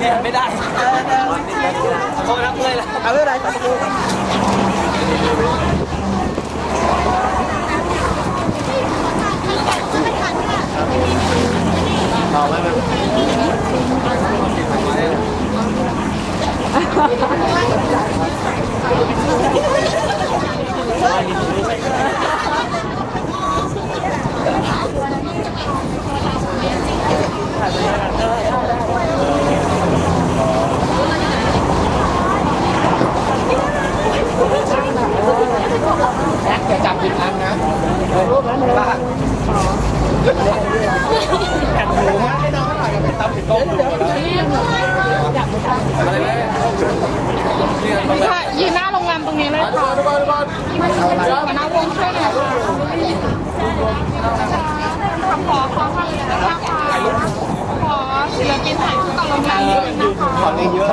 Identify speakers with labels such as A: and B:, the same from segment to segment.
A: เนี่ยไม่ได้โทษนะเพื่อนเอาไม่เป็นไรเอาไม่เป็นจะจับผิดอันนะรูปนั้นเลยว่าแข่งหูมากให้น้องหน่อยไปตับผิดโต๊ะ
B: ยืนหน้าโรงแรมตรงนี้เลยค่ะมาหน้าวงช่วยหน่อยขอศิลปินถ่ายคู่กับโรงแรมด้วยนะคะ
A: ขอเยอะ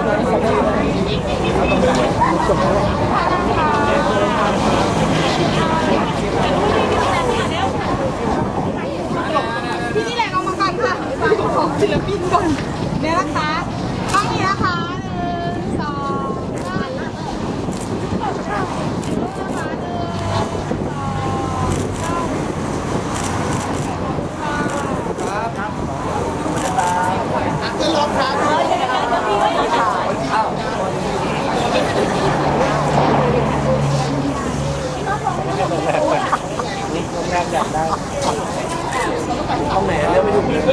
B: พี่นี่แหละเอามาก่อนค่ะของศิลปินก่อนเนี่ยนะคะต้องนี้นะคะ1 2
A: ลองครับนี่โรงแรมอยากได้ห้องไหนเลือกไม่ถูกเลย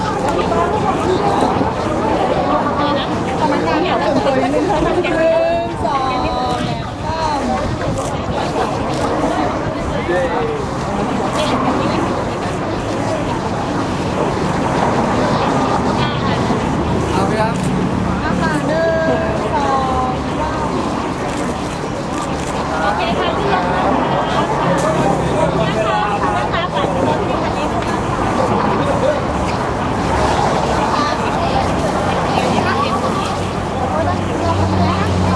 B: กรรมการเนี่ยตื่นตัวนิดนึงค่ะ1 2
A: เอาไปครับ
B: นะคะ1 2โอเคค่ะพี่นะคะ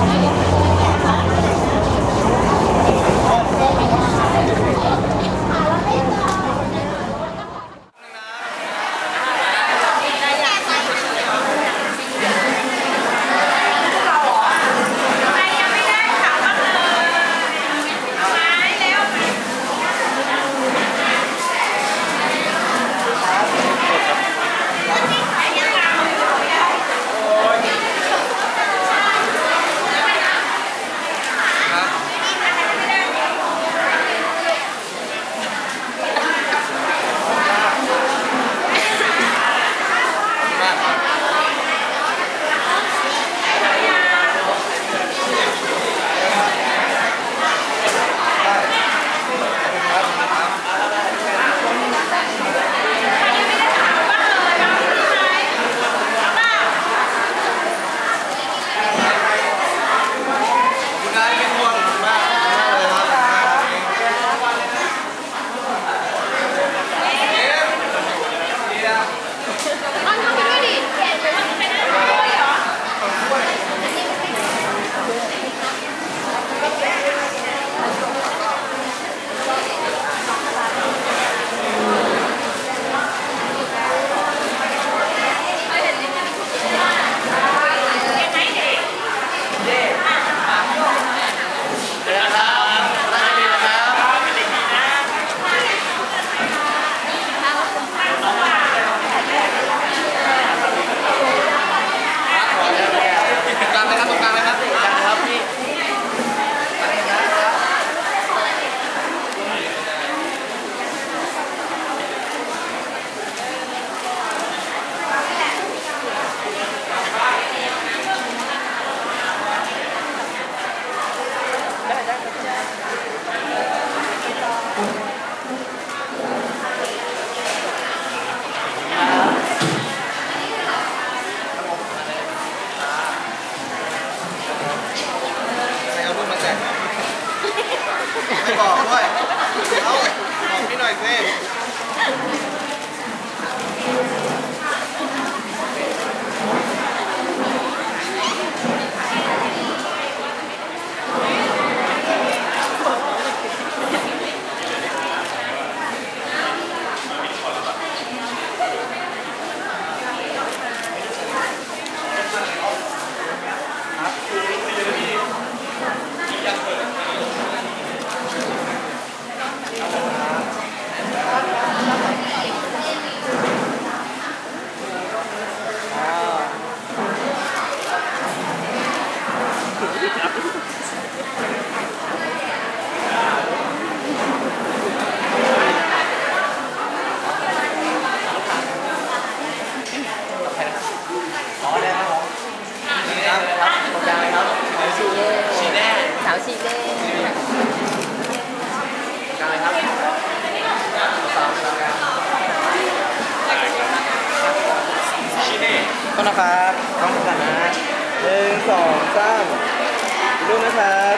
A: นะครับกล้องกันนะ1 2 3ดูนะครับ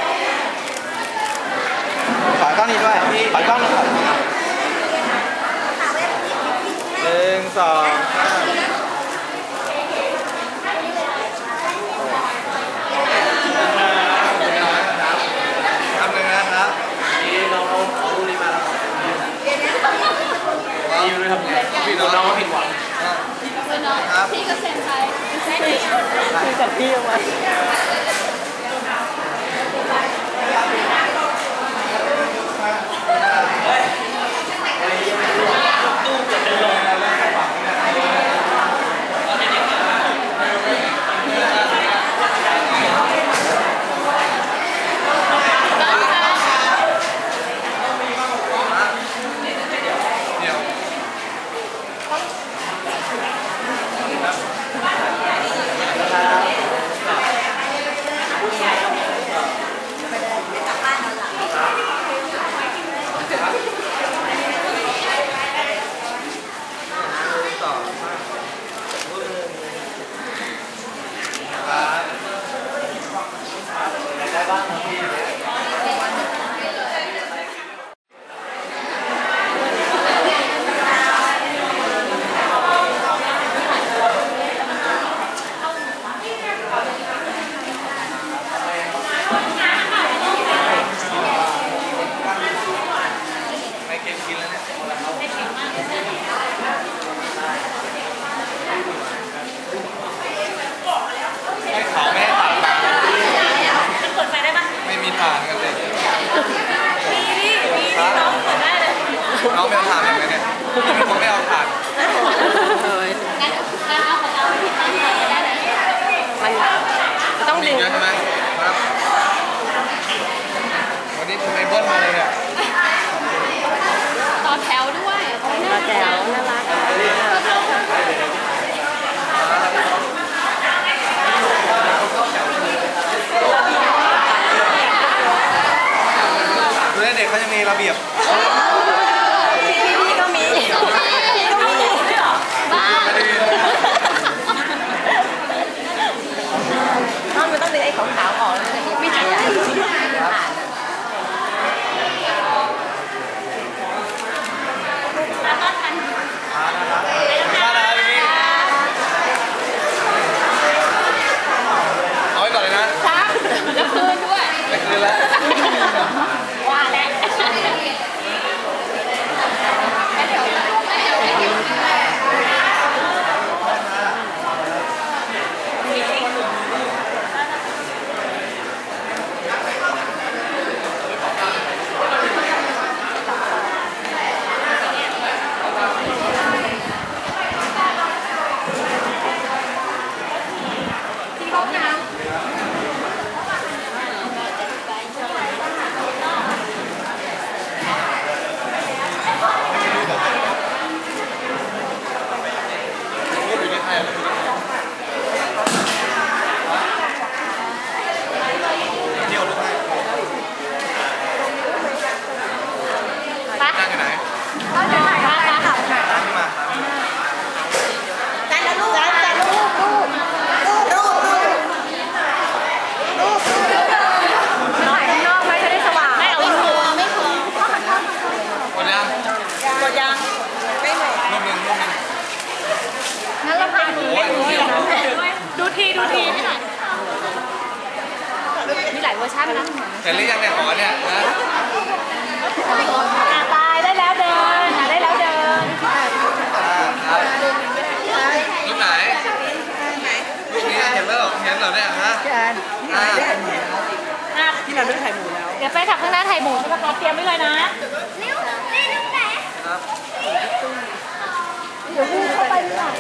A: ขอกล้องนี้ด้วยขอกล้องนึงครับ1 2 3พี่น้องผิดหวังครับพี่ก็เซ็นไปใช่ไหมคือจัดพี่ออกมาตู้เกิดเป็นลมแล้วใครหวังน้องไม่เอาถ่านแบบนี้เนี่ยพี่เป็นคนไม่เอาถ่าน
B: มันต้องดึง
A: เยอะใช่ไหมครับวันนี้ทำไมเบิ้ลมาเลยเนี่ย
B: ต่อแถวด้วยต่อแถวน่ารัก
A: ดูเด็กเขาจะมีระเบียบ
B: พี่ก็มีบ้ามันต้องดึงไอ้ขาวๆออกแล้วไม่ใช่
A: เอาไว้ก่อนเลยนะครับ
B: แล้วคืนด้วย
A: คืนแล้ว
B: ว่าแล้ว
A: นั่งอยู่ไหน
B: ดูทีไม่หน่อยมีหลายเวอร์ชันนะ
A: เห็นหรือยังเนี่ยหอเนี่ยนะ
B: ตายได้แล้วเดินได้แล้วเดิน
A: รูปไหนรูปนี้เห็นแล้วเห็นเหรอเนี่ยฮะที่เราได้ถ่ายหมูแล้ว
B: เดี๋ยวไปขับข้างหน้าถ่ายหมูใช่ไหมคะเตรียมไว้เลยนะนิ้วนี่นิ้วไหน
A: ครับ
B: เดี๋ยวพูดเข้าไปหน่อย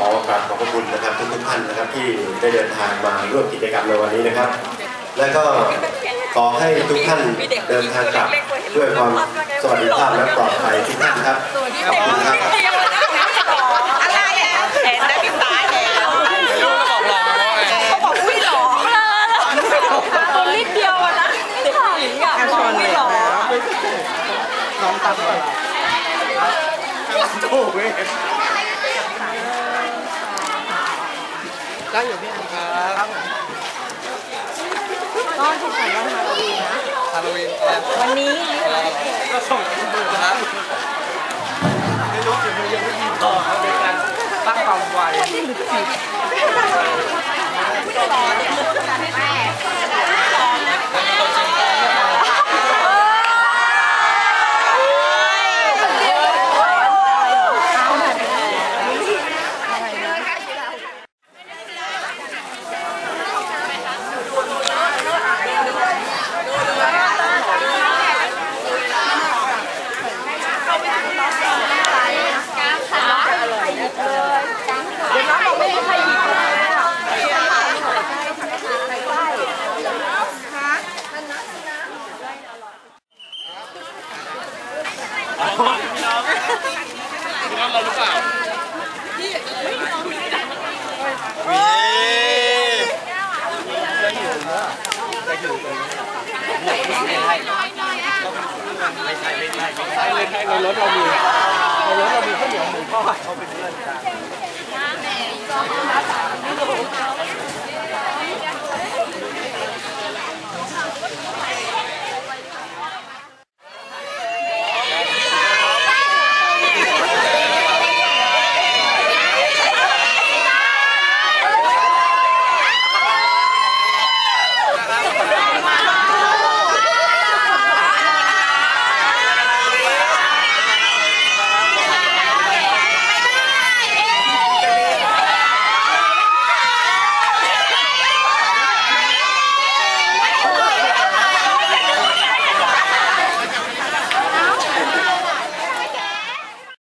C: อกราบขอบพระคุณนะครับทุกท่านนะครับที่ได้เดินทางมาร่วมกิจกรรมในวันนี้นะครับ และก็ขอให้ทุกท่านเดินทางกลับด้วยความสวัสดิภาพและปลอดภัยทุกท่านครับขอบคุณครับ
B: อะไรอ่ะเห็นได้พี่ตาแล้วเขาบอกอุ้ยหล่อตัวนิดเดียวนะเด็กหญิงอ่ะอุ้ยหล่อน้องตัดเลย
C: ถูกไหม
A: ได้อยู่พี่ครับ
B: ก็ถูกสั่งวันฮาโลวีนนะ
A: ฮาโลวีน
B: วันนี้
A: ก็ส่งคุณดูครับไม่รู้ถึงยังไม่ยินต่อครับในการตั้งความไวเราหรือเปล่าจะอยู่เนอะจะอยู่ตรงนี้ไม่ใช่ในรถเรามีข้าวเหนียวหมูทอดเขาเป็นเพื่อนกัน